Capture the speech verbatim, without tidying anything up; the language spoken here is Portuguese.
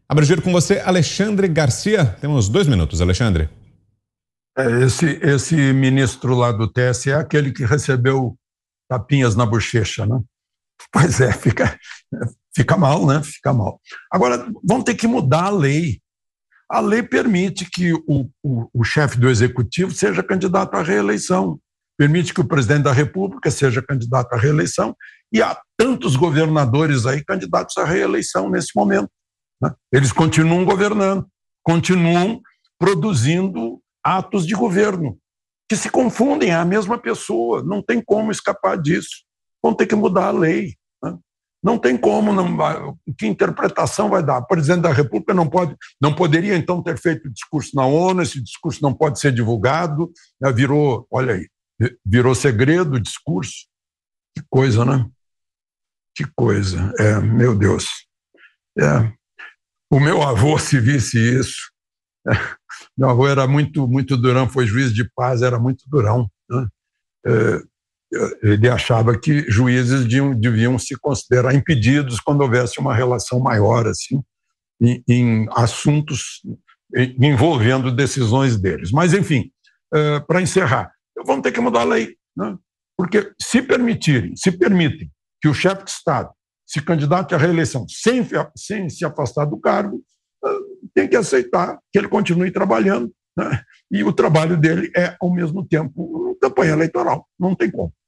Abrir com você, Alexandre Garcia. Temos dois minutos, Alexandre. É, esse, esse ministro lá do T S E é aquele que recebeu tapinhas na bochecha, né? Pois é, fica, fica mal, né? Fica mal. Agora, vão ter que mudar a lei. A lei permite que o, o, o chefe do executivo seja candidato à reeleição, permite que o presidente da República seja candidato à reeleição, e há tantos governadores aí candidatos à reeleição nesse momento, né? Eles continuam governando, continuam produzindo atos de governo, que se confundem, é a mesma pessoa, não tem como escapar disso. Vão ter que mudar a lei, né? Não tem como, não vai, que interpretação vai dar? O presidente da República não pode, não poderia então ter feito discurso na ONU, esse discurso não pode ser divulgado, né? Virou, olha aí, virou segredo o discurso. Que coisa, né? Que coisa, é, meu Deus. É, o meu avô, se visse isso, é, meu avô era muito, muito durão, foi juiz de paz, era muito durão, né? É, ele achava que juízes deviam, deviam se considerar impedidos quando houvesse uma relação maior assim, em, em assuntos envolvendo decisões deles. Mas, enfim, é, para encerrar, vamos ter que mudar a lei, né? Porque se permitirem, se permitem que o chefe de Estado se candidate à reeleição sem, sem se afastar do cargo, tem que aceitar que ele continue trabalhando, né? E o trabalho dele é, ao mesmo tempo, campanha eleitoral. Não tem como.